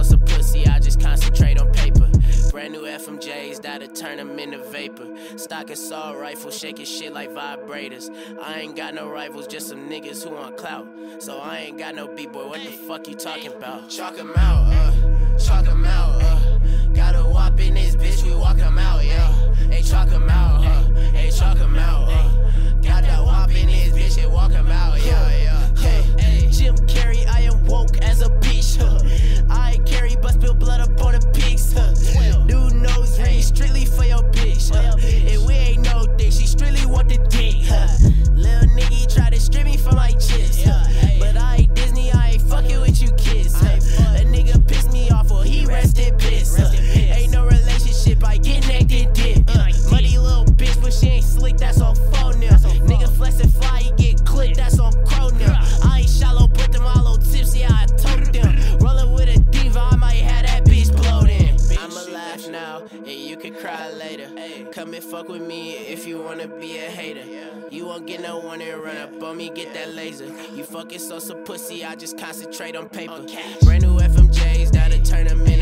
sauce of pussy, I just concentrate on paper. Brand new FMJs, that'll turn them into vapor. Stock assault rifle, shaking shit like vibrators. I ain't got no rivals, just some niggas who want clout. So I ain't got no B-boy, what the fuck you talking about? Chalk 'em out, chalk 'em out, got a whop in this bitch, we walk 'em out, yeah. Hey, chalk 'em out, hey, chalk 'em out, got that whop in this bitch, and walk 'em out, yeah, hey. Jim Carrey, I am woke as a bitch, I ain't carry, but spill blood up on the pigs, New nose ring, strictly for your bitch, and we ain't no dick, she strictly want the dick, Lil' nigga try to strip me for my chips, but I ain't Disney, I ain't fucking with you kids, a nigga pissed me off, or he rested piss, ain't no relationship, I get necked and dip, muddy little bitch, but she ain't slick, that's on phone now, nigga flex and fly, he get clipped, that's on crow now, I ain't shallow, but them hollow tips, yeah, I told them, rollin' with a diva, I might have that bitch blowed in, I'ma laugh now, and you can cry later, come and fuck with me if you wanna be a hater, you won't get no one and run up on me, get that laser, you fucking sauce of pussy, I just concentrate on paper, brand new FMJs, that'll turn them in